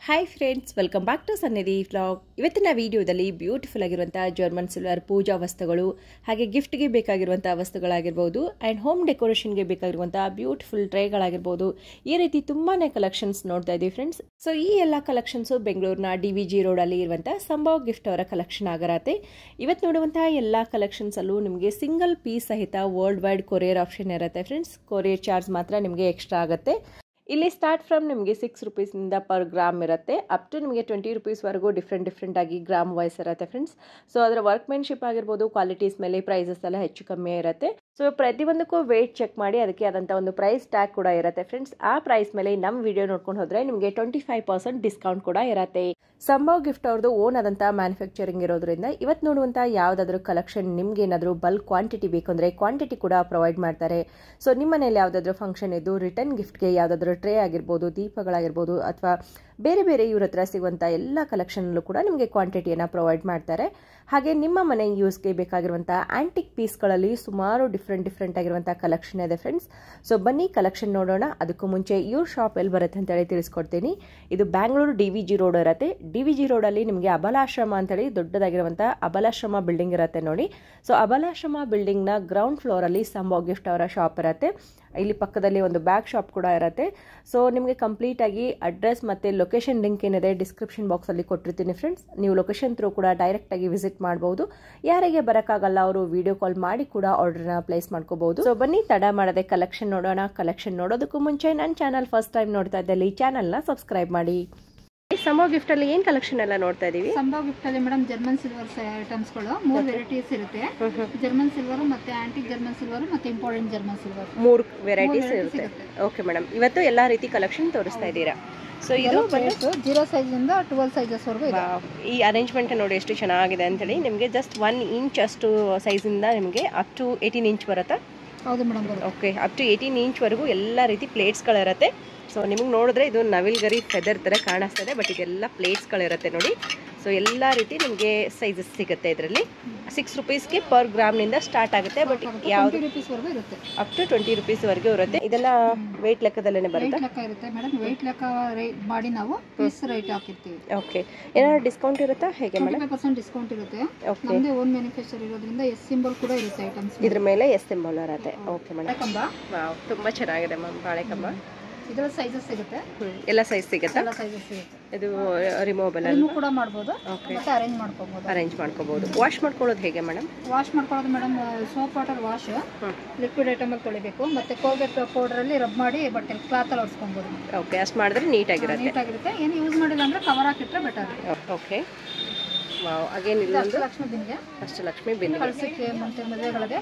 Hi friends, welcome back to Sannidhi vlog. ಇವತ್ತಿನ ವಿಡಿಯೋದಲ್ಲಿ beautiful ಆಗಿರುವಂತ ಜರ್ಮನ್ ಸಿಲ್ವರ್ ಪೂಜಾ ವಸ್ತುಗಳು ಹಾಗೆ ಗಿಫ್ಟ್ ಗೆ ಬೇಕಾಗಿರುವಂತ ವಸ್ತುಗಳಾಗಿರಬಹುದು ಅಂಡ್ ಹೋಮ್ ಡೆಕೋರೇಷನ್ ಗೆ ಬೇಕಾಗಿರುವಂತ ಬ್ಯೂಟಿಫುಲ್ ಟ್ರೇಗಳಾಗಿರಬಹುದು ಈ ರೀತಿ ತುಂಬಾನೇ ಕಲೆಕ್ಷನ್ಸ್ ನೋಡ್ತಾ ಇದೀವಿ ಫ್ರೆಂಡ್ಸ್. ಸೋ ಈ ಎಲ್ಲಾ ಕಲೆಕ್ಷನ್ಸ್ ಬೆಂಗಳೂರಿನ D.V.G. ರೋಡ್ ಅಲ್ಲಿ ಇರುವಂತ ಸಂಭವ್ ಗಿಫ್ಟ್ ಅವರ ಕಲೆಕ್ಷನ್ ಆಗಿರತ್ತೆ. ಇವತ್ತು ನೋಡುವಂತ ಎಲ್ಲಾ ಕಲೆಕ್ಷನ್ಸ್ ಅಲ್ಲೂ ನಿಮಗೆ ಸಿಂಗಲ್ ಪೀಸ್ ಸಹಿತ ವರ್ಲ್ಡ್ ವೈಡ್ ಕೊರಿಯರ್ ಆಪ್ಷನ್ ಇರುತ್ತೆ ಫ್ರೆಂಡ್ಸ್. ಕೊರಿಯರ್ ಚಾರ್ಜ್ ಮಾತ್ರ ನಿಮಗೆ ಎಕ್ಸ್ಟ್ರಾ ಆಗುತ್ತೆ. ಇಲ್ಲಿ ಸ್ಟಾರ್ಟ್ ಫ್ರಮ್ ನಿಮಗೆ 6 ರೂಪೀಸ್ ನಿಂದ ಪರ್ ಗ್ರಾಮ್ ಇರುತ್ತೆ ಅಪ್ ಟು ನಿಮಗೆ 20 ರೂಪೀಸ್ ವರೆಗೂ ಡಿಫ್ರೆಂಟ್ ಆಗಿ ಗ್ರಾಮ್ ವೈಸ್ ಇರುತ್ತೆ ಫ್ರೆಂಡ್ಸ್. ಸೊ ಅದರ ವರ್ಕ್ಮೆನ್ಶಿಪ್ ಆಗಿರ್ಬೋದು ಕ್ವಾಲಿಟೀಸ್ ಮೇಲೆ ಪ್ರೈಸಸ್ ಎಲ್ಲ ಹೆಚ್ಚು ಕಮ್ಮಿ ಇರುತ್ತೆ. ಸೊ ಪ್ರತಿಯೊಂದಕ್ಕೂ ವೇಟ್ ಚೆಕ್ ಮಾಡಿ ಅದಕ್ಕೆ ಆದಂಥ ಒಂದು ಪ್ರೈಸ್ ಟ್ಯಾಗ್ ಕೂಡ ಇರುತ್ತೆ ಫ್ರೆಂಡ್ಸ್. ಆ ಪ್ರೈಸ್ ಮೇಲೆ ನಮ್ಮ ವಿಡಿಯೋ ನೋಡ್ಕೊಂಡು ಹೋದ್ರೆ ನಿಮಗೆ 25% ಡಿಸ್ಕೌಂಟ್ ಕೂಡ ಇರುತ್ತೆ. ಸಂಭವ್ ಗಿಫ್ಟ್ ಅವ್ರದ್ದು ಓನ್ ಆದಂಥ ಮ್ಯಾನುಫ್ಯಾಕ್ಚರಿಂಗ್ ಇರೋದ್ರಿಂದ ಇವತ್ತು ನೋಡುವಂಥ ಯಾವುದಾದ್ರೂ ಕಲೆಕ್ಷನ್ ನಿಮ್ಗೆ ಏನಾದರೂ ಬಲ್ಕ್ ಕ್ವಾಂಟಿಟಿ ಬೇಕು ಅಂದರೆ ಕ್ವಾಂಟಿಟಿ ಕೂಡ ಪ್ರೊವೈಡ್ ಮಾಡ್ತಾರೆ. ಸೊ ನಿಮ್ಮ ಮನೇಲಿ ಯಾವುದಾದ್ರೂ ಫಂಕ್ಷನ್ ಇದ್ದು ರಿಟರ್ನ್ ಗಿಫ್ಟ್ಗೆ ಯಾವುದಾದ್ರೂ ಟ್ರೇ ಆಗಿರ್ಬೋದು ದೀಪಗಳಾಗಿರ್ಬೋದು ಅಥವಾ ಬೇರೆ ಬೇರೆ ಇವ್ರ ಹತ್ರ ಸಿಗುವಂಥ ಎಲ್ಲ ಕಲೆಕ್ಷನಲ್ಲೂ ಕೂಡ ನಿಮಗೆ ಕ್ವಾಂಟಿಟಿಯನ್ನು ಪ್ರೊವೈಡ್ ಮಾಡ್ತಾರೆ. ಹಾಗೆ ನಿಮ್ಮ ಮನೆ ಯೂಸ್ಗೆ ಬೇಕಾಗಿರುವಂಥ ಆಂಟಿಕ್ ಪೀಸ್ಗಳಲ್ಲಿ ಸುಮಾರು ಡಿಫ್ರೆಂಟ್ ಆಗಿರುವಂಥ ಕಲೆಕ್ಷನ್ ಇದೆ ಫ್ರೆಂಡ್ಸ್. ಸೊ ಬನ್ನಿ ಕಲೆಕ್ಷನ್ ನೋಡೋಣ. ಅದಕ್ಕೂ ಮುಂಚೆ ಇವ್ರ ಶಾಪ್ ಎಲ್ಲಿ ಬರುತ್ತೆ ಅಂತೇಳಿ ತಿಳಿಸ್ಕೊಡ್ತೀನಿ. ಇದು ಬ್ಯಾಂಗ್ಳೂರು D.V.G. ರೋಡ್ ಇರುತ್ತೆ. D.V.G. ರೋಡಲ್ಲಿ ನಿಮಗೆ ಅಬಲಾಶ್ರಮ ಅಂತೇಳಿ ದೊಡ್ಡದಾಗಿರುವಂಥ ಅಬಲಾಶ್ರಮ ಬಿಲ್ಡಿಂಗ್ ಇರುತ್ತೆ ನೋಡಿ. ಸೊ ಅಬಲಾಶ್ರಮ ಬಿಲ್ಡಿಂಗ್ನ ಗ್ರೌಂಡ್ ಫ್ಲೋರಲ್ಲಿ ಸಂಭವ್ ಗಿಫ್ಟ್ ಅವರ ಶಾಪ್ ಇರುತ್ತೆ. ಇಲ್ಲಿ ಪಕ್ಕದಲ್ಲಿ ಒಂದು ಬ್ಯಾಗ್ ಶಾಪ್ ಕೂಡ ಇರುತ್ತೆ. ಸೊ ನಿಮಗೆ ಕಂಪ್ಲೀಟ್ ಆಗಿ ಅಡ್ರೆಸ್ ಮತ್ತೆ ಲೊಕೇಶನ್ ಲಿಂಕ್ ಏನಿದೆ ಡಿಸ್ಕ್ರಿಪ್ಷನ್ ಬಾಕ್ಸ್ ಅಲ್ಲಿ ಕೊಟ್ಟಿರ್ತೀನಿ ಫ್ರೆಂಡ್ಸ್. ನೀವು ಲೊಕೇಶನ್ ಥ್ರೂ ಕೂಡ ಡೈರೆಕ್ಟ್ ಆಗಿ ವಿಸಿಟ್ ಮಾಡಬಹುದು. ಯಾರಿಗೆ ಬರಕ್ಕಾಗಲ್ಲ ಅವರು ವಿಡಿಯೋ ಕಾಲ್ ಮಾಡಿ ಕೂಡ ಆರ್ಡರ್ನ ಪ್ಲೇಸ್ ಮಾಡ್ಕೋಬಹುದು. ಸೊ ಬನ್ನಿ ತಡ ಮಾಡದೆ ಕಲೆಕ್ಷನ್ ನೋಡೋಣ. ಕಲೆಕ್ಷನ್ ನೋಡೋದಕ್ಕೂ ಮುಂಚೆ ನನ್ನ ಚಾನಲ್ ಫಸ್ಟ್ ಟೈಮ್ ನೋಡ್ತಾ ಇದ್ದಲ್ಲಿ ಚಾನಲ್ನ ಸಬ್ಸ್ಕ್ರೈಬ್ ಮಾಡಿ. ಸಂಭವ್ ಗಿಫ್ಟ್ ಅಲ್ಲಿ ಏನ್ ಕಲೆಕ್ಷನ್ ಎಲ್ಲ ನೋಡ್ತಾ ಇದೀವಿ? ಸಂಭವ್ ಗಿಫ್ಟ್ ಅಲ್ಲಿ ಮೇಡಮ್ ಜರ್ಮನ್ ಸಿಲ್ವರ್ ಐಟಮ್ಸ್ ಗಳು 3 ವೆರೈಟೀಸ್ ಇರುತ್ತೆ. ಜರ್ಮನ್ ಸಿಲ್ವರ್ ಮತ್ತೆ ಆಂಟಿಕ್ ಜರ್ಮನ್ ಸಿಲ್ವರ್ ಮತ್ತೆ ಇಂಪಾರ್ಟೆಂಟ್ ಜರ್ಮನ್ ಸಿಲ್ವರ್ 3 ವೆರೈಟೀಸ್ ಇರುತ್ತೆ. ಓಕೆ ಮೇಡಮ್, ಇವತ್ತು ಎಲ್ಲಾ ರೀತಿ ಕಲೆಕ್ಷನ್ ತೋರಿಸ್ತಾ ಇದ್ದೀರಾ. ಸೊ ಇದು 0 ಸೈಜ್ ಇಂದ 12 ಸೈಜಸ್ ವರೆಗೂ ಇದೆ. ಈ ಅರೇಂಜ್ಮೆಂಟ್ ನೋಡಿ ಎಷ್ಟು ಚೆನ್ನಾಗಿದೆ ಅಂತ ಹೇಳಿ. ನಿಮಗೆ ಜಸ್ಟ್ 1 ಇಂಚ್ ಅಷ್ಟು ಸೈಜ್ ಇಂದ ನಿಮಗೆ ಅಪ್ ಟು 18 ಇಂಚ್ ಬರುತ್ತೆ. ಹೌದು madam. Okay, up to 18 inch ವರೆಗೂ ಎಲ್ಲ ರೀತಿ ಪ್ಲೇಟ್ಸ್ಗಳಿರುತ್ತೆ. ಸೊ ನಿಮಗೆ ನೋಡಿದ್ರೆ ಇದು ನವಿಲ್ಗರಿ ಫೆದರ್ ಥರ ಕಾಣಿಸ್ತದೆ, ಬಟ್ ಇದೆಲ್ಲ ಪ್ಲೇಟ್ಸ್ಗಳಿರುತ್ತೆ ನೋಡಿ. ಸೊ ಎಲ್ಲ ರೀತಿ ನಿಮಗೆ ಸೈಜಸ್ ಸಿಗುತ್ತೆ. ಇದರಲ್ಲಿ 6 ರೂಪೀಸ್ಗೆ ಪರ್ ಗ್ರಾಮ್ನಿಂದ ಸ್ಟಾರ್ಟ್ ಆಗುತ್ತೆ. ಬಟ್ ಯಾವುದು ಅಪ್ ಟು 20 ರೂಪೀಸ್ವರೆಗೂ ಇರುತ್ತೆ. ಇದೆಲ್ಲ ವೆಯ್ಟ್ ಲೆಕ್ಕದಲ್ಲೇ ಬರುತ್ತೆ. ಮೇಡಮ್ ವೆಯ್ಟ್ ಲೆಕ್ಕ ಮಾಡಿ ನಾವು ಪೀಸ್ ರೇಟ್ ಹಾಕಿರ್ತೀವಿ. ಓಕೆ, ಏನಾದ್ರು ಡಿಸ್ಕೌಂಟ್ ಇರುತ್ತಾ ಹೇಗೆ ಮೇಡಮ್? 25% ಡಿಸ್ಕೌಂಟ್ ಇರುತ್ತೆ. ನಮ್ಮದೇ ಓನ್ ಮ್ಯಾನುಫ್ಯಾಕ್ಚರ್ ಇರೋದ್ರಿಂದ ಎಸ್ ಸಿಂಬಲ್ ಕೂಡ ಇರುತ್ತೆ ಐಟಮ್ಸ್. ಇದ್ರ ಮೇಲೆ ಎಸ್ ಸಿಂಬಲ್ ಇರುತ್ತೆ. ಓಕೆ ಮೇಡಮ್, ವಾವ್ ತುಂಬಾ ಚೆನ್ನಾಗಿದೆ ಮ್ಯಾಮ್. ಬಾಳೆಕಂಬ ಇದರ ಸೈಜಸ್ ಸಿಗುತ್ತೆ. ಎಲ್ಲ ಸೈಜ್ ಸಿಗುತ್ತೆ. ಎಲ್ಲ ಸೈಜಸ್ ಸಿಗುತ್ತೆ. ಇದು ರಿಮೂವಬಲ್ ಅಲ್ಲ ಕೂಡ ಮಾಡಬಹುದು. ಮತ್ತೆ ಅರೇಂಜ್ ಮಾಡ್ಕೋಬಹುದು. ವಾಶ್ ಮಾಡ್ಕೊಳ್ಳೋದು ಹೇಗೆ ಮೇಡಮ್? ವಾಶ್ ಮಾಡ್ಕೊಳ್ಳೋದು madam soap water wash liquid item ಅಲ್ಲಿ ತೊಳಿಬೇಕು. ಮತ್ತೆ ಕೋಲ್ಗೇಟ್ ಪೌಡರ್ ಅಲ್ಲಿ ರಬ್ ಮಾಡಿ ಬಟ್ಟೆ ಕ್ಲಾತ್ ಅಲ್ಲಿ ಒರೆಸ್ಕೊಬಹುದು. ಓಕೆ, ಅಷ್ಟು ಮಾಡಿದ್ರೆ ನೀಟಾಗಿರುತ್ತೆ. ಏನು ಯೂಸ್ ಮಾಡಿಲ್ಲ ಅಂದ್ರೆ ಕವರ್ ಹಾಕಿಟ್ರೆ ಬೆಟರ್. Okay, wow. ಅಗೇನ್ ಇಲ್ಲ ಅಂದ್ರೆ ಲಕ್ಷ್ಮಿ ಬಿನ್ಗೆ ಅಷ್ಟಲಕ್ಷ್ಮಿ ಬಿನ್ಗೆ ಕಳಸಕ್ಕೆ ಮತ್ತೆ ಮದುವೆಗಳಿಗೆ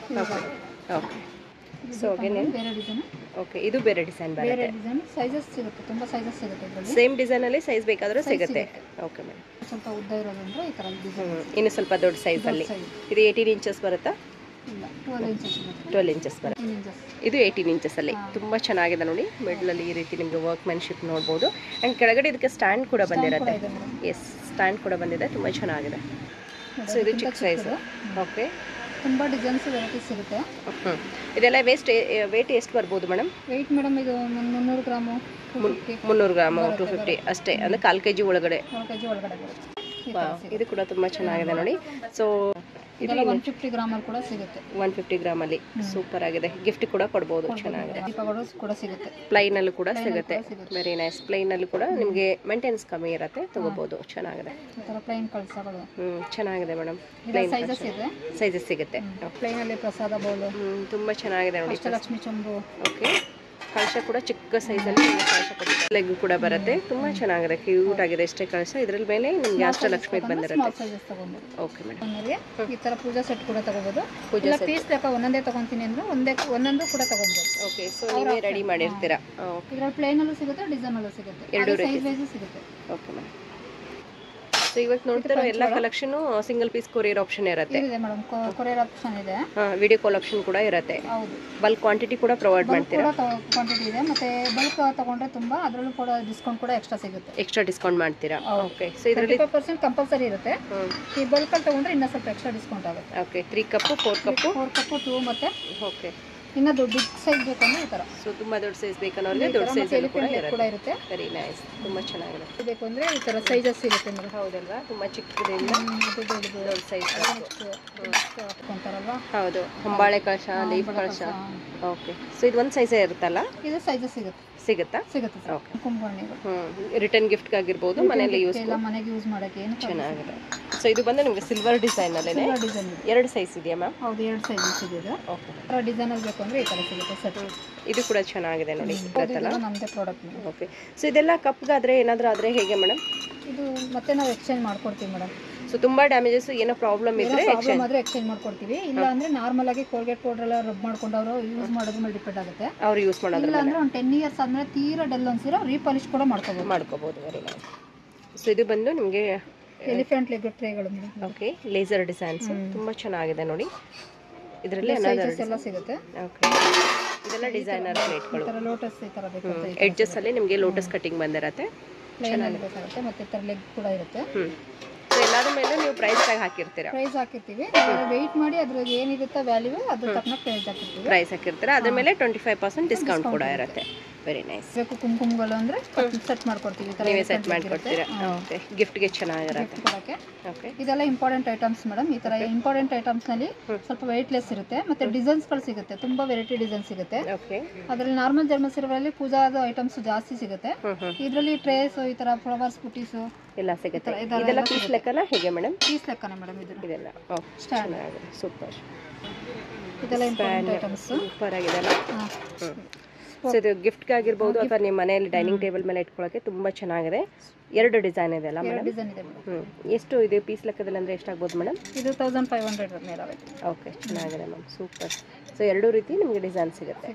ಓಕೆ. ಸೊ ಅಗೇನ್ ಬೇರೆ ಡಿಸೈನ್. ಓಕೆ, ಇದು ಬೇರೆ ಡಿಸೈನ್ ಬರುತ್ತೆ. ಬೇರೆ ಡಿಸೈನ್ ಸೈಜಸ್ ಸಿಗುತ್ತೆ. ತುಂಬಾ ಸೈಜಸ್ ಸಿಗುತ್ತೆ ಇದರಲ್ಲಿ. ಸೇಮ್ ಡಿಸೈನ್ ಅಲ್ಲಿ ಸೈಜ್ ಬೇಕಾದರೂ ಸಿಗುತ್ತೆ. ಓಕೆ ಮೇಡಮ್, ಸ್ವಲ್ಪ ಉದ್ದ ಇರೋದಂದ್ರೆ ಈ ತರ ಡಿಸೈನ್. ಇನ್ನು ಸ್ವಲ್ಪ ದೊಡ್ಡ ಸೈಜ್ ಅಲ್ಲಿ ಇದು 18 ಇಂಚಸ್ ಬರುತ್ತಾ? ಇಲ್ಲ, 12 ಇಂಚಸ್. 12 ಇಂಚಸ್ ಬರುತ್ತೆ. ಇದು 18 ಇಂಚಸ್ ಅಲ್ಲಿ ತುಂಬಾ ಚೆನ್ನಾಗಿದೆ ನೋಡಿ. ಮಿಡ್ಲ್ ಅಲ್ಲಿ ಈ ರೀತಿ ನಿಮಗೆ ವರ್ಕ್ಮೆನ್ಶಿಪ್ ನೋಡಬಹುದು. ಅಂಡ್ ಕೆಳಗಡೆ ಇದಕ್ಕೆ ಸ್ಟ್ಯಾಂಡ್ ಕೂಡ ಬಂದಿರುತ್ತೆ. ಎಸ್, ಸ್ಟ್ಯಾಂಡ್ ಕೂಡ ಬಂದಿದೆ. ತುಂಬಾ ಚೆನ್ನಾಗಿದೆ. ಸೊ ಇದು ಚಿಕ್ಕ ಸೈಜ್. ಓಕೆ, ತುಂಬಾ ಡಿಸೈನ್ಸ್ ವೆರೈಟೀಸ್ ಇರುತ್ತೆ. ಇದೆಲ್ಲ ವೇಟ್ ಎಷ್ಟು ಬರ್ಬೋದು ಮೇಡಮ್? ವೆಯ್ಟ್ ಮೇಡಮ್ ಇದು 300 ಗ್ರಾಮು 300 ಗ್ರಾಮ್ 250 ಅಷ್ಟೇ, ಅಂದ್ರೆ 1/4 kg ಒಳಗಡೆ. 1 kg ಒಳಗಡೆ ಬರುತ್ತೆ. ಇದು ಕೂಡ ತುಂಬಾ ಚೆನ್ನಾಗಿದೆ ನೋಡಿ. ಸೊ ಇದೆಲ್ಲ 150 ಗ್ರಾಮ್ ಅಲ್ಲಿ ಕೂಡ ಸಿಗುತ್ತೆ. 150 ಗ್ರಾಮ್ ಅಲ್ಲಿ ಸೂಪರ್ ಆಗಿದೆ. ಗಿಫ್ಟ್ ಕೂಡ ಕೊಡಬಹುದು. ಚೆನ್ನಾಗಿದೆ. ದೀಪಗಳು ಕೂಡ ಸಿಗುತ್ತೆ. ಪ್ಲೈನ್ ಅಲ್ಲೂ ಕೂಡ ಸಿಗುತ್ತೆ. Very nice. ಪ್ಲೈನ್ ಅಲ್ಲೂ ಕೂಡ ನಿಮಗೆ ಮೇಂಟೆನೆನ್ಸ್ ಕಮ್ಮಿ ಇರುತ್ತೆ, ತಗೋಬಹುದು. ಚೆನ್ನಾಗಿದೆ. ಈ ತರ ಪ್ಲೈನ್ ಕಳಸಗಳು ಚೆನ್ನಾಗಿದೆ ಮೇಡಮ್. ಸೈಜಸ್ ಇದೆ. ಸೈಜಸ್ ಸಿಗುತ್ತೆ. ಪ್ಲೈನ್ ಅಲ್ಲಿ ಪ್ರಸಾದ ಬೌಲ್ ತುಂಬಾ ಚೆನ್ನಾಗಿದೆ ನೋಡಿ. ಅಷ್ಟಲಕ್ಷ್ಮಿ ಚಂಬು. ಓಕೆ, ಕಳಶ ಕೂಡ ಚಿಕ್ಕ ಸೈಜಲ್ಲಿ ಕಳಶ ಕೊಟ್ಟಿದ್ದಾರೆ. ಲೆಗ್ ಕೂಡ ಬರುತ್ತೆ. ತುಂಬಾ ಚೆನ್ನಾಗಿದೆ, ಕ್ಯೂಟ್ ಆಗಿದೆ. ಇಷ್ಟೇ ಕಳಶ. ಇದ್ರಲ್ಲಿ ಮೇಲೆ ನಿಮ್ಗೆ ಅಷ್ಟಲಕ್ಷ್ಮಿ ಬಂದಿರುತ್ತೆ. ಓಕೆ ಮೇಡಮ್, ಈ ತರ ಪೂಜಾ ಸೆಟ್ ಕೂಡ ತಗೋಬಹುದು. ಪೂಜಾ ಪೀಸ್ ಲೆಕ್ಕ ಒಂದೊಂದೇ ತಗೊಂತೀನಿ ಅಂದ್ರೆ ಒಂದೊಂದು ಕೂಡ ತಗೋಬಹುದು. ಓಕೆ, ಸೊ ನೀವೇ ರೆಡಿ ಮಾಡಿರ್ತೀರಾ? ಇದ್ರಲ್ಲಿ ಪ್ಲೇನ್ ಅಲ್ಲೂ ಸಿಗುತ್ತೆ, ಡಿಸೈನ್ ಅಲ್ಲೂ ಸಿಗುತ್ತೆ. ಎರಡು ಸೈಜ್ ವೈಸ್ ಸಿಗುತ್ತೆ. Okay madam. ಸೊ ಇವತ್ತು ನೋಡ್ತಿರೋ ಎಲ್ಲ collection single piece courier option ಇರುತ್ತೆ. ಇದೆ ಮೇಡಮ್, ಕೊರಿಯರ್ ಆಪ್ಷನ್ ಇದೆ. ವಿಡಿಯೋ ಕಾಲ್ ಆಪ್ಷನ್ ಕೂಡ ಇರುತ್ತೆ. ಹೌದು. ಬಲ್ಕ್ ಕ್ವಾಂಟಿಟಿ ಕೂಡ ಪ್ರೊವೈಡ್ ಮಾಡ್ತೀರಾ? ಕ್ವಾಂಟಿಟಿ ಇದೆ. ಮತ್ತೆ ಬಲ್ಕ್ ತಗೊಂಡ್ರೆ ತುಂಬಾ ಅದರಲ್ಲೂ ಕೂಡ ಡಿಸ್ಕೌಂಟ್ ಕೂಡ ಎಕ್ಸ್ಟ್ರಾ ಸಿಗುತ್ತೆ. ಎಕ್ಸ್ಟ್ರಾ ಡಿಸ್ಕೌಂಟ್ ಮಾಡ್ತೀರಾ? ಓಕೆ. ಸೊ ಇದರಲ್ಲಿ 25% ಕಂಪಲ್ಸರಿ ಇರುತ್ತೆ. ಈ ಬಲ್ಕ್ ಅಲ್ಲಿ ತಗೊಂಡ್ರೆ ಇನ್ನೂ ಸ್ವಲ್ಪ ಎಕ್ಸ್ಟ್ರಾ ಡಿಸ್ಕೌಂಟ್ ಆಗುತ್ತೆ. ಓಕೆ, 3 ಕಪ್ 4 ಕಪ್ 2 ಮತ್ತೆ ಓಕೆ ಇನ್ನು ದೊಡ್ಡ ಬಿಗ್ ಸೈಜ್ ಬೇಕಂದ್ರೆ ಈ ತರ. ಸೊ ತುಂಬಾ ದೊಡ್ಡ ಸೈಜ್ ಬೇಕನ್ನೋರಿಗೆ ದೊಡ್ಡ ಸೈಜ್ ಕೂಡ ಇರುತ್ತೆ. ವೆರಿ ನೈಸ್, ತುಂಬಾ ಚೆನ್ನಾಗಿದೆ. ಬೇಕು ಅಂದ್ರೆ ಈ ತರ ಸೈಜಸ್ ಸಿಗುತ್ತೆ ಮೇಡಮ್. ಹೌದಲ್ವಾ, ತುಂಬಾ ಚಿಕ್ಕದಿಂದ ದೊಡ್ಡ ಸೈಜ್ ಹಾಕೊಂತಾರಲ್ವಾ. ಹೌದು, ಹೊಂಬಾಳೆ ಕಳಶ, ಲೀಫ್ ಕಳಶ. ಓಕೆ, ಸೊ ಇದು ಒಂದು ಸೈಜೇ ಇರುತ್ತಲ್ಲ? ಇದು ಸೈಜಸ್ ಸಿಗುತ್ತಾ? ಸಿಗುತ್ತೆ. ಓಕೆ, ಕುಂಕುಮಣಿಗಳು ರಿಟರ್ನ್ ಗಿಫ್ಟ್ ಆಗಿರ್ಬೋದು, ಮನೆಯಲ್ಲಿ ಮನೆಗೆ ಯೂಸ್ ಮಾಡಕ್ಕೆ ಏನು ಚೆನ್ನಾಗಿದೆ. ಸೊ ಇದು ಬಂದು ನಿಮಗೆ ಸಿಲ್ವರ್ ಡಿಸೈನ್ ಅಲ್ಲೇನೆ ಎರಡು ಸೈಜ್ ಇದೆಯಾ ಮ್ಯಾಮ್? ಹೌದು, ಎರಡು ಸೈಜಸ್ ಇದೆ. ಓಕೆ, ಆ ಡಿಸೈನ್ ಅಲ್ಲಿ ಬೇಕು ಅಂದ್ರೆ ಈ ತರ ಸಿಗುತ್ತೆ ಸೆಟ್. ಇದು ಕೂಡ ಚೆನ್ನಾಗಿದೆ ನೋಡಿ, ಗೊತ್ತಲ್ಲ ನಮ್ಮದೇ ಪ್ರಾಡಕ್ಟ್. ಓಕೆ, ಸೊ ಇದೆಲ್ಲ ಕಪ್ಗಾದ್ರೆ ಏನಾದರೂ ಆದರೆ ಹೇಗೆ ಮೇಡಮ್? ಇದು ಮತ್ತೆ ನಾವು ಎಕ್ಸ್ಚೇಂಜ್ ಮಾಡ್ಕೊಡ್ತೀವಿ ಮೇಡಮ್. ಸೊ ತುಂಬಾ ಡ್ಯಾಮೇಜಸ್ ಏನೋ ಪ್ರಾಬ್ಲಮ್ ಇದ್ರೆ ಎಕ್ಸ್ಚೇಂಜ್ ಮಾಡ್ಕೊಡ್ತೀವಿ. ಇಲ್ಲ ಅಂದ್ರೆ ನಾರ್ಮಲ್ ಆಗಿ ಕೋಲ್ಗೇಟ್ ಪೌಡರ್ ಎಲ್ಲ ರಬ್ ಮಾಡ್ಕೊಂಡು ಅವರು ಯೂಸ್ ಮಾಡೋದ್ರ ಮೇಲೆ ಡಿಪೆಂಡ್ ಆಗುತ್ತೆ. ಅವ್ರು ಯೂಸ್ ಮಾಡೋದ್ರ ಇಲ್ಲ ಅಂದ್ರೆ ಒಂದು 10 ಇಯರ್ಸ್ ಆದ್ಮೇಲೆ ತೀರಾ ಡಲ್ ಅನ್ಸಿರೋ ರೀಪಾಲಿಶ್ ಕೂಡ ಮಾಡ್ಕೋಬಹುದು. Very nice. ಸೊ ಇದು ಬಂದು ನಿಮಗೆ ಎಲಿಫೆಂಟ್ ಲೆಗ್ ಟ್ರೇಗಳು. ಓಕೆ, ಲೇಸರ್ ಡಿಸೈನ್ಸ್ ತುಂಬಾ ಚೆನ್ನಾಗಿದೆ ನೋಡಿ. ಇದರಲ್ಲಿ ಸೈಜಸ್ ಎಲ್ಲ ಸಿಗುತ್ತೆ. ಓಕೆ, ಇದೆಲ್ಲ ಡಿಸೈನರ್ ಪ್ಲೇಟ್ಗಳು. ಲೋಟಸ್ ಈ ತರ ಬೇಕು ಅಂತ ಎಡ್ಜಸ್ ಅಲ್ಲಿ ನಿಮಗೆ ಲೋಟಸ್ ಕಟಿಂಗ್ ಬಂದಿರುತ್ತೆ. ಚೆನ್ನಾಗಿರುತ್ತೆ. ಮತ್ತೆ ಈ ತರ ಲೆಗ್ ಕೂಡ ಇರುತ್ತೆ. ಎಲ್ಲಾದ್ರ ಮೇಲೆ ನೀವು ಪ್ರೈಸ್ ಟ್ಯಾಗ್ ಹಾಕಿರ್ತೀರಾ? ಪ್ರೈಸ್ ಹಾಕಿರ್ತೀವಿ, ವೆಯ್ಟ್ ಮಾಡಿ ಅದ್ರಲ್ಲಿ ಏನಿರುತ್ತೆ ವ್ಯಾಲ್ಯೂ ಅದ್ರ ತಕ್ಕನ ಪ್ರೈಸ್ ಹಾಕಿರ್ತೀರಾ. ಅದ್ರ ಮೇಲೆ 25% ಡಿಸ್ಕೌಂಟ್ ಕೂಡ ಇರುತ್ತೆ. Very nice. ಬೇಕು ಕುಂಕುಮಗಳು ಅಂದ್ರೆ ಸೆಟ್ ಮಾಡ್ಕೊಡ್ತೀವಿ. ನೀವೇ ಸೆಟ್ ಮಾಡ್ಕೊಡ್ತೀರಾ? ಓಕೆ, ಗಿಫ್ಟ್ಗೆ ಚೆನ್ನಾಗಿರುತ್ತೆ. ಓಕೆ, ಇದೆಲ್ಲ ಇಂಪಾರ್ಟೆಂಟ್ ಐಟಮ್ಸ್ ಮೇಡಮ್. ಈ ತರ ಇಂಪಾರ್ಟೆಂಟ್ ಐಟಮ್ಸ್ ನಲ್ಲಿ ಸ್ವಲ್ಪ ವೆಯ್ಟ್ಲೆಸ್ ಇರುತ್ತೆ. ಮತ್ತೆ ಡಿಸೈನ್ಸ್ ಗಳು ಸಿಗುತ್ತೆ, ತುಂಬಾ ವೆರೈಟಿ ಡಿಸೈನ್ ಸಿಗುತ್ತೆ. ಓಕೆ, ಅದ್ರಲ್ಲಿ ನಾರ್ಮಲ್ ಜರ್ಮನ್ ಸಿಲ್ವರ್ ಅಲ್ಲಿ ಪೂಜಾದ ಐಟಮ್ಸ್ ಜಾಸ್ತಿ ಸಿಗುತ್ತೆ. ಇದರಲ್ಲಿ ಟ್ರೇಸ್ ಈ ತರ ಫ್ಲವರ್ಸ್ ಬುಟೀಸ್ ಎಲ್ಲ ಸಿಗುತ್ತೆ. ಇದೆಲ್ಲ ಪೀಸ್ ಲೆಕ್ಕನ ಹೇಗೆ ಮೇಡಮ್? ಪೀಸ್ ಲೆಕ್ಕನೇ ಮೇಡಮ್ ಇದೆಲ್ಲ. ಚೆನ್ನಾಗಿದೆ, ಸೂಪರ್. ಇದೆಲ್ಲ ಇಂಪಾರ್ಟೆಂಟ್ ಐಟಮ್ಸ್. ಸೂಪರ್ ಆಗಿದೆ ಅಲ್ಲ? ಸೊ ಇದು ಗಿಫ್ಟ್ಗೆ ಆಗಿರ್ಬೋದು ಅಥವಾ ನಿಮ್ಮ ಮನೆಯಲ್ಲಿ ಡೈನಿಂಗ್ ಟೇಬಲ್ ಮೇಲೆ ಇಟ್ಕೊಳ್ಳೋಕೆ ತುಂಬ ಚೆನ್ನಾಗಿದೆ. ಎರಡು ಡಿಸೈನ್ ಇದೆ ಅಲ್ಲ ಮೇಡಮ್? ಎಷ್ಟು ಇದೆ ಪೀಸ್ ಲೆಕ್ಕದಲ್ಲಿ ಅಂದರೆ ಎಷ್ಟಾಗ್ಬೋದು ಮೇಡಮ್? ಇದು 1500 ಮೇಲೆ ಆಗುತ್ತೆ. ಓಕೆ, ಚೆನ್ನಾಗಿದೆ ಮ್ಯಾಮ್, ಸೂಪರ್. ಸೊ ಎರಡೂ ರೀತಿ ನಿಮಗೆ ಡಿಸೈನ್ ಸಿಗುತ್ತೆ.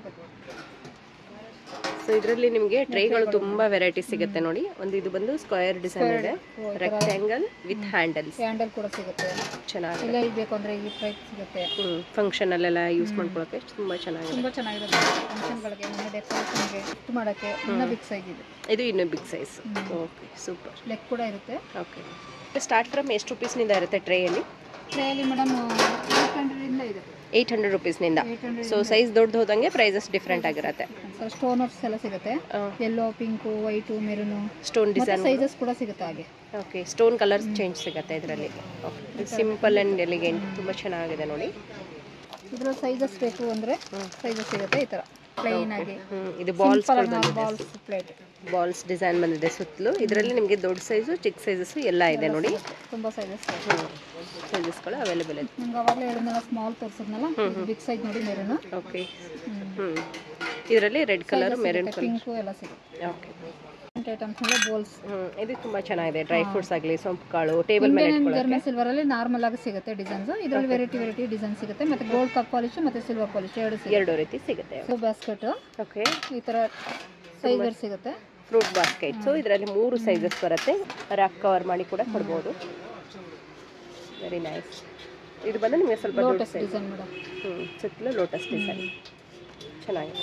ಸೊ ಇದರಲ್ಲಿ ನಿಮಗೆ ಟ್ರೇಗಳು ತುಂಬಾ ವೆರೈಟಿ ಸಿಗುತ್ತೆ ನೋಡಿ. ಒಂದು ಇದು ಬಂದು ಸ್ಕ್ವೇರ್ ಡಿಸೈನ್ ಇದೆ, ರೆಕ್ಟಾಂಗಲ್ ವಿತ್ ಹ್ಯಾಂಡಲ್ ಕೂಡ ಸಿಗುತ್ತೆ. ಚೆನ್ನಾಗಿದೆ. ಇಲ್ಲ ಬೇಕು ಅಂದ್ರೆ ಈ ಟೈಪ್ ಸಿಗುತ್ತೆ. ಫಂಕ್ಷನ್ ಅಲ್ಲೆಲ್ಲ ಯೂಸ್ ಮಾಡ್ಕೊಳ್ಳೋಕೆ ತುಂಬಾ ಚೆನ್ನಾಗಿದೆ. ಫಂಕ್ಷನ್ ಗಳಿಗೆ ಡೆಕೋರೇಷನ್ಗೆ ಗಿಫ್ಟ್ ಮಾಡಕ್ಕೆ ಇನ್ನೂ ಬಿಗ್ ಸೈಜ್ ಇದೆ. ಇದು ಇನ್ನೂ big size. Okay, super. Leg ಕೂಡ ಇರುತ್ತೆ. ಓಕೆ, ಸ್ಟಾರ್ಟ್ ಫ್ರಮ್ ಎಷ್ಟು ರುಪೀಸ್ನಿಂದ ಇರುತ್ತೆ ಟ್ರೇಯಲ್ಲಿ? ಟ್ರೇಯಲ್ಲಿ ಮೇಡಮ್ 800 ಇಂದ ಇದೆ. 800 ರುಪೀಸ್ನಿಂದ. ಸೊ ಸೈಜ್ ದೊಡ್ಡದು ಹೋದಂಗೆ ಪ್ರೈಸಸ್ ಡಿಫ್ರೆಂಟ್ ಆಗಿರುತ್ತೆ. ಸ್ಟೋನ್ ವರ್ಕ್ಸ್ ಎಲ್ಲ ಸಿಗುತ್ತೆ. Yellow, pink, white, maroon stone design sizes ಕೂಡ ಸಿಗುತ್ತೆ ಹಾಗೆ. ಓಕೆ, ಸ್ಟೋನ್ ಕಲರ್ಸ್ ಚೇಂಜ್ ಸಿಗುತ್ತೆ ಇದರಲ್ಲಿ. ಓಕೆ, ಸಿಂಪಲ್ ಆ್ಯಂಡ್ ಎಲಿಗೆಂಟ್, ತುಂಬ ಚೆನ್ನಾಗಿದೆ ನೋಡಿ. ಇದರ ಸೈಜಸ್ ಬೇಕು ಅಂದರೆ ಸೈಜಸ್ ಸಿಗುತ್ತೆ ಈ ಥರ ಪ್ಲೈನ್ ಆಗಿ. ಇದು ಬಾಲ್ಸ್ ಪ್ಲೇಟ್ ಬಾಲ್ಸ್ ಡಿಸೈನ್ ಬಂದಿದೆ ಸುತ್ತಲೂ. ಇದರಲ್ಲಿ ನಿಮಗೆ ದೊಡ್ಡ ಸೈಜು, ಚಿಕ್ಕ ಸೈಜಸ್ ಎಲ್ಲ ಇದೆ ನೋಡಿ. ತುಂಬ ಸೈಜಸ್ಗಳು ಅವೈಲೇಬಲ್ ಇದೆ. ನಿಮ್ಗೆ ಅವಾಗಲೇ ಹೇಳಿದ್ನಲ್ಲ ಸ್ಮಾಲ್ ತೋರಿಸಿದ್ನಲ್ಲ, ಬಿಗ್ ಸೈಜ್ ನೋಡಿ ಮೆರೂನ್. ಓಕೆ, ಇದರಲ್ಲಿ red colour, maroon colour, pink ಎಲ್ಲ ಸಿಗುತ್ತೆ. ಓಕೆ, ಐಟಮ್ಸ್ ಎಲ್ಲ ಬೋಲ್ಸ್. ಇದು ತುಂಬಾ ಚೆನ್ನಾಗಿದೆ. ಡ್ರೈ ಫ್ರೂಟ್ಸ್ ಆಗಲಿ, ಸೊಂಪು ಕಾಳು, ಟೇಬಲ್ ಮೇಲೆ ಇಟ್ಕೊಳ್ಳೋಕೆ. ಜರ್ಮನ್ ಸಿಲ್ವರ್ ಅಲ್ಲಿ ನಾರ್ಮಲ್ ಆಗಿ ಸಿಗುತ್ತೆ ಡಿಸೈನ್ಸ್. ಇದರಲ್ಲಿ ವೆರೈಟಿ ಡಿಸೈನ್ ಸಿಗುತ್ತೆ. ಮತ್ತೆ ಗೋಲ್ಡ್ ಕಪ್ ಪಾಲಿಶ್ ಮತ್ತೆ ಸಿಲ್ವರ್ ಪಾಲಿಶ್ ಎರಡು ರೀತಿ ಸಿಗುತ್ತೆ. ಸೊ ಬಾಸ್ಕೆಟ್ ಓಕೆ, ಈ ತರ ಸೈಜರ್ ಸಿಗುತ್ತೆ. Fruit basket. ಸೊ ಇದರಲ್ಲಿ 3 ಸೈಜಸ್ ಬರುತ್ತೆ. ರ್ಯಾಕ್ ಕವರ್ ಮಾಡಿ ಕೂಡ ಕೊಡ್ಬೋದು. Very nice. ಇದು ಬಂದು ನಿಮಗೆ ಸ್ವಲ್ಪ ದೊಡ್ಡ ಡಿಸೈನ್ ಮೇಡಮ್. ಸುತ್ತಲೂ ಲೋಟಸ್ ಡಿಸೈನ್ ಚೆನ್ನಾಗಿದೆ.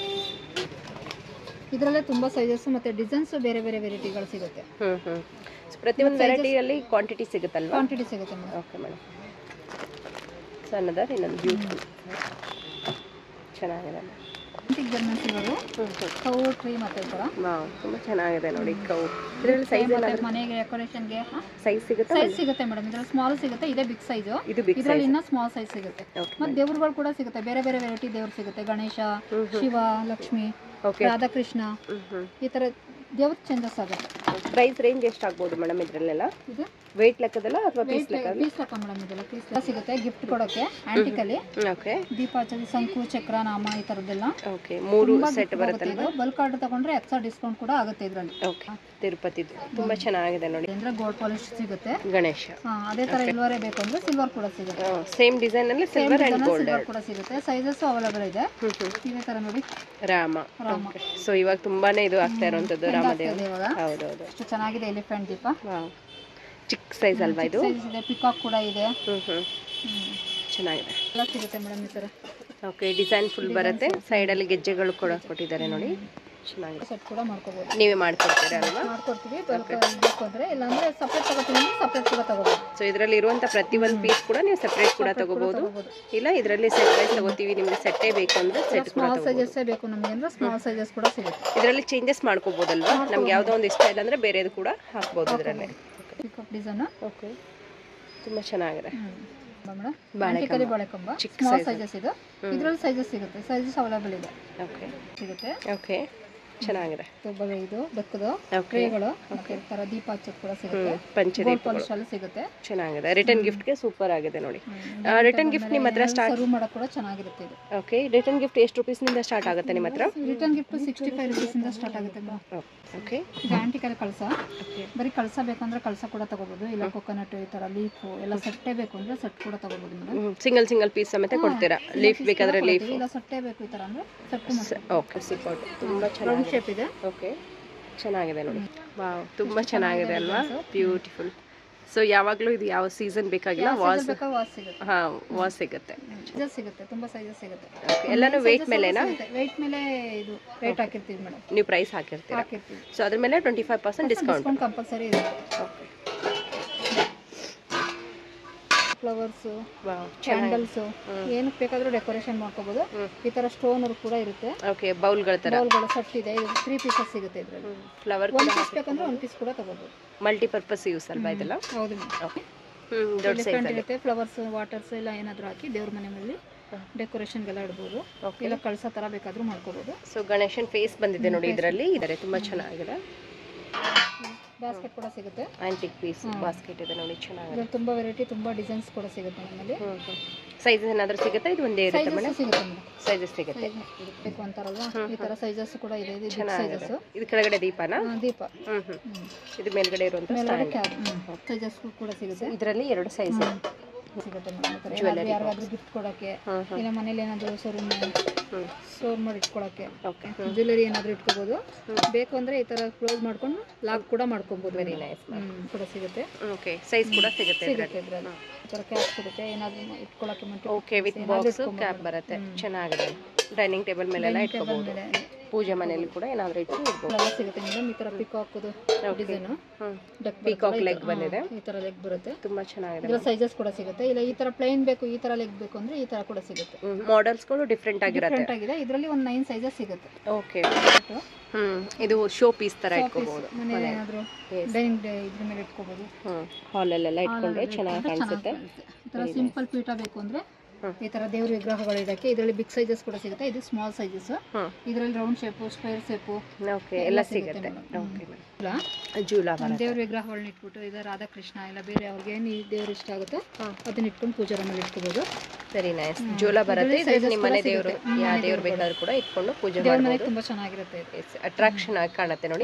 ಇದರಲ್ಲೇ ತುಂಬ ಸೈಜಸ್ ಮತ್ತು ಡಿಸೈನ್ಸ್ ಬೇರೆ ಬೇರೆ ವೆರೈಟಿಗಳು ಸಿಗುತ್ತೆ. ಪ್ರತಿಯೊಂದು ವೆರೈಟಿಯಲ್ಲಿ ಕ್ವಾಂಟಿಟಿ ಸಿಗುತ್ತಲ್ವಾ? ಕ್ವಾಂಟಿಟಿ ಸಿಗುತ್ತೆ ಮೇಡಮ್. Okay madam. ಸಣ್ಣದಾದ ಇನ್ನೊಂದು ಬ್ಯೂಟಿಫುಲ್ ಚೆನ್ನಾಗಿದೆ. ಜರ್ಮನ್ ಸಿಲ್ವರು ಕೌ ಟ್ರೀ ಮತ್ತೆ ಥರ ತುಂಬ ಚೆನ್ನಾಗಿದೆ ನೋಡಿ. ಕೌ ಇದರಲ್ಲಿ ಸೈಜ್ ಮನೆಗೆ ಡೆಕೋರೇಷನ್ಗೆ ಸೈಜ್ ಸಿಗುತ್ತೆ. ಸೈಜ್ ಸಿಗುತ್ತೆ ಮೇಡಮ್. ಇದರಲ್ಲಿ ಸ್ಮಾಲ್ ಸಿಗುತ್ತೆ, ಇದೆ ಬಿಗ್ ಸೈಜು. ಇದರಲ್ಲಿ ಇನ್ನೂ ಸ್ಮಾಲ್ ಸೈಜ್ ಸಿಗುತ್ತೆ. ಮತ್ತು ದೇವ್ರುಗಳು ಕೂಡ ಸಿಗುತ್ತೆ, ಬೇರೆ ಬೇರೆ ವೆರೈಟಿ ದೇವ್ರು ಸಿಗುತ್ತೆ. ಗಣೇಶ, ಶಿವ, ಲಕ್ಷ್ಮಿ, ರಾಧಾಕೃಷ್ಣ, ಈ ಥರ ದೇವ್ರ ಚೇಂಜಸ್ ಆಗುತ್ತೆ. ಪ್ರೈಸ್ ರೇಂಜ್ ಎಷ್ಟಾಗ್ಬೋದು ಮೇಡಮ್ ಇದರಲ್ಲೆಲ್ಲ? ಇದು ವೆಯ್ಟ್ ಲೆಕ್ಕದಲ್ಲ ಅಥವಾ ಪೀಸ್ ಲೆಕ್ಕ? ಪೀಸ್ ಲೆಕ್ಕ ಮೇಡಮ್. ಇದೆಲ್ಲ ಪೀಸ್ ಲೆಕ್ಕ ಸಿಗುತ್ತೆ ಗಿಫ್ಟ್ ಕೊಡೋಕ್ಕೆ ಆಂಟಿಕಲ್ಲಿ. ಓಕೆ, ದೀಪ ಹಚ್ಚೋದು, ಶಂಕು, ಚಕ್ರ, ನಾಮ ಈ ಥರದ್ದೆಲ್ಲ. ಓಕೆ, 3 ಸೆಟ್ ಬರುತ್ತಲ್ಲ. ಬಲ್ಕ್ ಆರ್ಡರ್ ತಗೊಂಡ್ರೆ ಎಕ್ಸ್ಟ್ರಾ ಡಿಸ್ಕೌಂಟ್ ಕೂಡ ಆಗುತ್ತೆ ಇದರಲ್ಲಿ. ಓಕೆ, ತಿರುಪತಿದು ತುಂಬ ಚೆನ್ನಾಗಿದೆ ನೋಡಿ. ಅಂದ್ರೆ ಗೋಲ್ಡ್ ಪಾಲಿಶ್ ಸಿಗುತ್ತೆ. ಗಣೇಶ ಅದೇ ತರ ಸಿಲ್ವರೇ ಬೇಕು ಅಂದ್ರೆ ಸಿಲ್ವರ್ ಕೂಡ ಸಿಗುತ್ತೆ. ಸೇಮ್ ಡಿಸೈನ್ ಅಲ್ಲಿ ಸಿಲ್ವರ್ ಅಂಡ್ ಗೋಲ್ಡ್ ಕೂಡ ಸಿಗುತ್ತೆ. ಸೈಜಸ್ ಅವೈಲೇಬಲ್ ಇದೆ. ಇದೇ ತರ ನೋಡಿ ರಾಮ. ಸೊ ಇವಾಗ ತುಂಬಾನೇ ಇದು ಆಗ್ತಾ ಇರುವಂತದ್ದು ರಾಮದೇವ. ಹೌದೌದು, ಎಷ್ಟು ಚೆನ್ನಾಗಿದೆ. ಎಲಿಫೆಂಟ್ ದೀಪ ಚಿಕ್ಕ ಸೈಜ್ ಅಲ್ವಾ ಇದು? ಪಿಕಾಕ್ ಕೂಡ ಇದೆ. ಚೆನ್ನಾಗಿದೆ. ಎಲ್ಲ ಸಿಗುತ್ತೆ ಮೇಡಮ್ ಈ ತರ. ಓಕೆ, ಡಿಸೈನ್ ಫುಲ್ ಬರುತ್ತೆ. ಸೈಡ್ ಅಲ್ಲಿ ಗೆಜ್ಜೆಗಳು ಕೂಡ ಕೊಟ್ಟಿದ್ದಾರೆ ನೋಡಿ. ಚೆನ್ನಾಗಿದೆ. ಸೆಟ್ ಕೂಡ ಮಾಡ್ಕೋಬಹುದು. ನೀವೇ ಮಾಡ್ಕೊಡ್ತೀರಾ ಅಲ್ವಾ? ಮಾಡ್ಕೊಡ್ತೀವಿ. ಬೇಕು ಅಂದ್ರೆ ಇಲ್ಲ ಅಂದ್ರೆ ಸಪ್ರೇಟ್ ತಗೋತೀವಿ, ಸಪ್ರೇಟ್ ಕೂಡ ತಗೋಬಹುದು. ಸೊ ಇದರಲ್ಲಿ ಇರುವಂತ ಪ್ರತಿ ಒಂದು ಪೀಸ್ ಕೂಡ ನೀವು ಸೆಪರೇಟ್ ಕೂಡ ತಗೋಬಹುದು. ಇಲ್ಲ ಇದರಲ್ಲಿ ಸೆಟ್ ವೈಸ್ ತಗೋತೀವಿ, ನಿಮಗೆ ಸೆಟ್ಟೇ ಬೇಕು ಅಂದ್ರೆ ಸೆಟ್ ಕೂಡ ಸ್ಮಾಲ್ ಸೈಜಸ್ ಬೇಕು ನಮಗೆ ಅಂದ್ರೆ ಸ್ಮಾಲ್ ಸೈಜಸ್ ಕೂಡ ಸಿಗುತ್ತೆ. ಇದರಲ್ಲಿ ಚೇಂಜಸ್ ಮಾಡ್ಕೋಬಹುದಲ್ವಾ? ನಮ್ಗೆ ಯಾವುದೋ ಒಂದು ಇಷ್ಟ ಇಲ್ಲ ಅಂದ್ರೆ ಬೇರೆದು ಕೂಡ ಹಾಕಬಹುದು ಇದರಲ್ಲಿ. Peacock design. ಓಕೆ, ತುಂಬಾ ಚೆನ್ನಾಗಿದೆ. ಬಾಳೆಕಂಬ ಬಾಳೆಕಂಬ ಸ್ಮಾಲ್ ಸೈಜಸ್ ಇದೆ. ಇದರಲ್ಲಿ ಸೈಜಸ್ ಸಿಗುತ್ತೆ, ಸೈಜಸ್ ಅವೈಲೇಬಲ್ ಇದೆ. ಓಕೆ ಸಿಗುತ್ತೆ. ಓಕೆ, ಚೆನ್ನಾಗಿದೆ. ಇದು ಬೆಕ್ಕದ ಟ್ರೇಗಳು ಮತ್ತೆ ತರ ದೀಪ ಹಚ್ಚೋದು ಕೂಡ ಸಿಗುತ್ತೆ. ಪಂಚದೀಪ ಸಿಗುತ್ತೆ. ಚೆನ್ನಾಗಿದೆ. ರಿಟರ್ನ್ ಗಿಫ್ಟ್ ಗೆ ಸೂಪರ್ ಆಗಿದೆ ನೋಡಿ. ರಿಟರ್ನ್ ಗಿಫ್ಟ್ ನಿಮ್ಮ ಹತ್ರ ಸ್ಟಾರ್ಟ್ ಸರ್ವ್ ಮಾಡಕ್ಕೆ ಕೂಡ ಚೆನ್ನಾಗಿರುತ್ತೆ ಇದು. ಓಕೆ, ರಿಟರ್ನ್ ಗಿಫ್ಟ್ ಎಷ್ಟು ರೂಪೀಸ್ ನಿಂದ ಸ್ಟಾರ್ಟ್ ಆಗುತ್ತೆ ನಿಮ್ಮ ಹತ್ರ? ರಿಟರ್ನ್ ಗಿಫ್ಟ್ 65 ರೂಪೀಸ್ ಇಂದ ಸ್ಟಾರ್ಟ್ ಆಗುತ್ತೆ ಮೇಡಮ್. ಓಕೆ, ಇದು ಆಂಟಿಕಲ್ ಕಳಸ. ಬರೀ ಕಳಸ ಬೇಕಂದ್ರೆ ಕಳಸ ಕೂಡ ತಗೋಬಹುದು, ಇಲ್ಲ ಕೊಕೊನಟ್ ಈ ತರ ಲೀಫ್ ಎಲ್ಲ ಸೆಟ್ಟೇ ಬೇಕು ಅಂದ್ರೆ ಸೆಟ್ ಕೂಡ ತಗೋಬಹುದು ಮೇಡಮ್. ಸಿಂಗಲ್ ಪೀಸ್ ಸಮೇತ ಕೊಡ್ತೀರಾ? ಲೀಫ್ ಬೇಕಾದ್ರೆ ಲೀಫ್, ಇಲ್ಲ ಸೆಟ್ಟೇ ಬೇಕು ಈ ತರ ಅಂದ್ರೆ ಸೆಟ್. ಓಕೆ, ಸಿಕ್ಔಟ್ ತುಂಬಾ ಚೆನ್ನಾಗಿದೆ. ಶೇಪ್ ಇದೆ. ಓಕೆ, ಚೆನ್ನಾಗಿದೆ ನೋಡಿ. ವಾವ್, ತುಂಬಾ ಚೆನ್ನಾಗಿದೆ ಅಲ್ವಾ? ಬ್ಯೂಟಿಫುಲ್. ಸೊ ಯಾವಾಗಲೂ ಇದು ಯಾವ ಸೀಸನ್ ಬೇಕಾಗಿಲ್ಲ, ವಾಸ್ ಸಿಗುತ್ತೆ. ಹಾ, ವಾಸ್ ಸಿಗುತ್ತೆ. ಸೈಜಸ್ ಸಿಗುತ್ತೆ, ತುಂಬಾ ಸೈಜಸ್ ಸಿಗುತ್ತೆ. ಎಲ್ಲಾನು ವೇಟ್ ಮೇಲೆನಾ? ವೇಟ್ ಮೇಲೆ ಇದು ರೇಟ್ ಹಾಕಿರ್ತೀವಿ ಮೇಡಮ್. ನೀವು ಪ್ರೈಸ್ ಹಾಕಿರ್ತೀರಾ? ಸೊ ಅದ್ರ ಮೇಲೆ 25% ಡಿಸ್ಕೌಂಟ್ ಕಂಪಲ್ಸರಿ ಇರುತ್ತೆ. ಓಕೆ, ಫ್ಲವರ್ಸ್, ಕ್ಯಾಂಡಲ್ಸ್ ಏನಕ್ಕೆ ಬೇಕಾದ್ರೂ ಡೆಕೋರೇಷನ್ ಮಾಡ್ಕೋಬಹುದು. ಈ ತರ ಸ್ಟೋನ್ ವರ್ಕ್ ಕೂಡ ಇರುತ್ತೆ. ಓಕೆ, ಬೌಲ್ಗಳ ತರ ಬೌಲ್ಗಳ ಸೆಟ್ ಇದೆ. ಇದು 3 ಪೀಸಸ್ ಸಿಗುತ್ತೆ ಇದರಲ್ಲಿ. ಫ್ಲವರ್ ಒಂದು ಪೀಸ್ ಬೇಕಂದ್ರೆ ಒಂದು ಪೀಸ್ ಕೂಡ ತಗೋಬಹುದು. ಮಲ್ಟಿಪರ್ಪಸ್ ಯೂಸ್ ಅಲ್ವಾ ಇದೆಲ್ಲ? ಹೌದು. ಓಕೆ, ದೊಡ್ಡ ಸೈಜ್ ಇರುತ್ತೆ. ಫ್ಲವರ್ಸ್, ವಾಟರ್ಸ್ ಎಲ್ಲ ಏನಾದರೂ ಹಾಕಿ ದೇವ್ರ ಮನೆ ಮೇಲೆ ಡೆಕೋರೇಷನ್ಗೆಲ್ಲ ಇಡಬಹುದು. ಇಲ್ಲ ಕಳಸ ತರ ಬೇಕಾದ್ರೂ ಮಾಡ್ಕೋಬಹುದು. ಸೊ ಗಣೇಶನ್ ಫೇಸ್ ಬಂದಿದೆ ನೋಡಿ ಇದರಲ್ಲಿ. ಇದರ ತುಂಬಾ ಚೆನ್ನಾಗಿದೆ. ಬಾಸ್ಕೆಟ್ ಕೂಡ ಸಿಗುತ್ತೆ. ಆಂಟಿಕ್ ಪೀಸ್ ಬಾಸ್ಕೆಟ್ ಇದೆ ನೋಡಿ, ಚೆನ್ನಾಗಿದೆ. ತುಂಬಾ ವೆರೈಟಿ, ತುಂಬಾ ಡಿಸೈನ್ಸ್ ಕೂಡ ಸಿಗುತ್ತೆ ನಮ್ಮಲ್ಲಿ. ಸೈಜಸ್ ಏನಾದರೂ ಸಿಗುತ್ತಾ? ಇದು ಒಂದೇ ಇರುತ್ತೆ ಮೇಡಮ್? ಸಿಗುತ್ತೆ ಮೇಡಮ್, ಸೈಜಸ್ ಸಿಗುತ್ತೆ. ಬೇಕು ಅಂತಾರಲ್ವಾ ಈ ತರ ಸೈಜಸ್ ಕೂಡ ಇದೆ. ಇದು ಸೈಜಸ್. ಇದು ಕೆಳಗಡೆ ದೀಪನಾ? ದೀಪ. ಇದು ಮೇಲ್ಗಡೆ ಇರುವಂತ ಸೈಜಸ್ ಕೂಡ ಸಿಗುತ್ತೆ. ಇದರಲ್ಲಿ 2 ಸೈಜ್ ಸಿಗುತ್ತೆ ಮೇಡಮ್. ಯಾರಿಗಾದ್ರೂ ಗಿಫ್ಟ್ ಕೊಡಕ್ಕೆ, ಇಲ್ಲ ಮನೇಲಿ ಏನಾದ್ರು ಸ್ಟೋರ್ ಮಾಡಿ ಇಟ್ಕೊಳಕ್ಕೆ, ಜ್ಯುವೆಲರಿ ಏನಾದ್ರು ಇಟ್ಕೋಬಹುದು. ಬೇಕು ಅಂದ್ರೆ ಈ ತರ ಕ್ಲೋಸ್ ಮಾಡ್ಕೊಂಡು ಲಾಕ್ ಕೂಡ ಮಾಡ್ಕೋಬಹುದು. ವೆರಿ ನೈಸ್ ಕೂಡ ಸಿಗುತ್ತೆ. ಓಕೆ, ಸೈಜ್ ಕೂಡ ಸಿಗುತ್ತೆ ಇದ್ರಲ್ಲಿ. ಈ ತರ ಕ್ಯಾಪ್ ಸಿಗುತ್ತೆ, ಏನಾದ್ರು ಇಟ್ಕೊಳಕ್ಕೆ. ಓಕೆ, ವಿತ್ ಬಾಕ್ಸ್ ಕ್ಯಾಪ್ ಬರುತ್ತೆ. ಚೆನ್ನಾಗಿದೆ. ಡೈನಿಂಗ್ ಟೇಬಲ್ ಮೇಲೆಲ್ಲ ಇಟ್ಕೋಬಹುದು. ಪೂಜೆ ಮನೆಯಲ್ಲಿ ಕೂಡ ಏನಾದರೂ ಇಟ್ಟು ಇಟ್ಕೋಬಹುದು. ಸಿಗುತ್ತೆ ಮೇಡಮ್. ಈ ತರ ಪಿಕಾಕ್ ಡಿಸೈನ್, ಪಿಕಾಕ್ ಲೆಗ್ ಬಂದಿದೆ. ಈ ತರ ಲೆಗ್ ಬರುತ್ತೆ. ತುಂಬಾ ಚೆನ್ನಾಗಿದೆ. ಇದರ ಸೈಜಸ್ ಕೂಡ ಸಿಗುತ್ತೆ. ಇಲ್ಲ ಈ ತರ ಪ್ಲೇನ್ ಬೇಕು, ಈ ತರ ಲೆಗ್ ಬೇಕು ಅಂದ್ರೆ ಈ ತರ ಕೂಡ ಸಿಗುತ್ತೆ. ಮಾಡೆಲ್ಸ್ ಗಳು ಡಿಫರೆಂಟ್ ಆಗಿರುತ್ತೆ. ಇದರಲ್ಲಿ ಒಂದು 9 ಸೈಜಸ್ ಸಿಗುತ್ತೆ. ಓಕೆ, ಇದು ಶೋ ಪೀಸ್ ತರ ಇಟ್ಕೋಬಹುದು. ಮನೆಯಲ್ಲಿ ಏನಾದರೂ ಡೈನಿಂಗ್ ಇದ್ರ ಮೇಲೆ ಇಟ್ಕೋಬಹುದು. ಹಾಲ್ ಅಲ್ಲೆಲ್ಲ ಇಟ್ಕೊಂಡ್ರೆ ಚೆನ್ನಾಗಿ ಕಾಣಿಸುತ್ತೆ. ಈ ತರ ಸಿಂಪಲ್ ಪೀಠ ಬೇಕು ಅಂದ್ರೆ ಈ ತರ ದೇವ್ರ ವಿಗ್ರಹಗಳು ಇದಕ್ಕೆ. ಇದರಲ್ಲಿ ಬಿಗ್ ಸೈಜಸ್ ಕೂಡ ಸಿಗುತ್ತೆ. ಇದು ಸ್ಮಾಲ್ ಸೈಜಸ್. ಇದರಲ್ಲಿ round shape, square shape, okay, ಎಲ್ಲ ಸಿಗುತ್ತೆ. ಓಕೆ, ಜೂಲಾ ದೇವ್ರ ವಿಗ್ರಹಗಳನ್ನ ಇಟ್ಬಿಟ್ಟು, ಇದು ರಾಧಾಕೃಷ್ಣ ಇಲ್ಲ ಬೇರೆ ಅವ್ರಿಗೆ ಏನು ದೇವ್ರು ಇಷ್ಟ ಆಗುತ್ತೆ ಅದನ್ನ ಇಟ್ಕೊಂಡು ಪೂಜೆ ರೂಮಲ್ಲಿ ಇಟ್ಕೋಬಹುದು. Very nice. ಜೂಲಾ ಬರುತ್ತೆ. ಇದು ನಿಮ್ಮ ಮನೆ ದೇವರು, ಯಾವ ದೇವ್ರು ಬೇಕಾದ್ರೂ ಕೂಡ ಇಟ್ಕೊಂಡು ಪೂಜೆ ಮಾಡಬಹುದು. ತುಂಬಾ ಚೆನ್ನಾಗಿರುತ್ತೆ. ಅಟ್ರಾಕ್ಷನ್ ಆಗಿ ಕಾಣುತ್ತೆ ನೋಡಿ.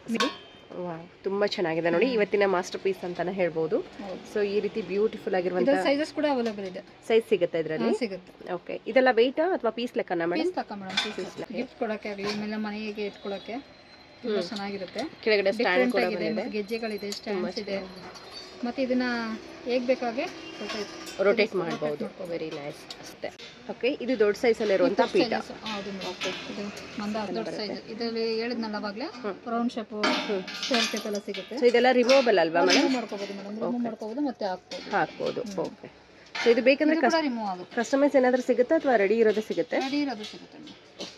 ತುಂಬಾ ಚೆನ್ನಾಗಿದೆ ನೋಡಿ. ಇವತ್ತಿನ ಮಾಸ್ಟರ್ ಪೀಸ್ ಅಂತಾನೆ ಹೇಳ್ಬೋದು. ಸೊ ಈ ರೀತಿ ಬ್ಯೂಟಿಫುಲ್ ಆಗಿರುವಂತ ಸೈಜಸ್ ಕೂಡ ಅವೈಲೇಬಲ್ ಇದೆ. ಸೈಜ್ ಸಿಗುತ್ತೆ ಇದರಲ್ಲಿ? ಸಿಗುತ್ತೆ. ಓಕೆ, ಇದೆಲ್ಲ ವೆಯ್ಟ್ ಅಥವಾ ಪೀಸ್ ಲೆಕ್ಕನಾ ಮೇಡಮ್? ಪೀಸ್ ತಕ್ಕ ಮೇಡಮ್. ಗಿಫ್ಟ್ ಕೊಡಕ್ಕೆ ಆಗಲಿ, ಆಮೇಲೆ ಮನೆಗೆ ಇಟ್ಕೊಳ್ಳೋಕೆ ತುಂಬಾ ಚೆನ್ನಾಗಿರುತ್ತೆ. ಕೆಳಗಡೆ ಸ್ಟ್ಯಾಂಡ್ ಕೂಡ ಇದೆ, ಗೆಜ್ಜೆಗಳಿದೆ, ಸ್ಟ್ಯಾಂಡ್ಸ್ ಇದೆ. ಮತ್ತೆ ಇದನ್ನ ಹೇಗೆ ಬೇಕಾಗೆ ರೊಟೇಟ್ ಮಾಡಬಹುದು. ವೆರಿ ನೈಸ್ ಅಷ್ಟೇ. ಓಕೆ, ಇದು ದೊಡ್ಡ ಸೈಜ್ ಅಲ್ಲಿ ಇರುವಂತ ಪೀಠ. ಹೌದು. ಓಕೆ, ಇದು ದೊಡ್ಡ ಸೈಜ್. ಇದರಲ್ಲಿ ಹೇಳಿದ್ನಲ್ಲ ಅವಾಗಲೇ ರೌಂಡ್ ಶೇಪ್, ಸ್ಕ್ವೇರ್ ಶೇಪ್ ಎಲ್ಲ ಸಿಗುತ್ತೆ. ಸೊ ಇದೆಲ್ಲ ರಿಮೂವಬಲ್ ಅಲ್ವಾ ಮೇಡಮ್? ಮಾಡ್ಕೋಬಹುದು ಮೇಡಮ್. ರಿಮೂವ್ ಮಾಡ್ಕೋಬಹುದು ಮತ್ತೆ ಹಾಕಬಹುದು. ಓಕೆ, ಸೊ ಇದು ಬೇಕಂದ್ರೆ ರಿಮೂವ್ ಆಗುತ್ತೆ. ಕಸ್ಟಮೈಸ್ ಏನಾದರೂ ಸಿಗುತ್ತಾ ಅಥವಾ ರೆಡಿ ಇರೋದು ಸಿಗುತ್ತೆ? ರೆಡಿ ಇರೋದು ಸಿಗುತ್ತೆ.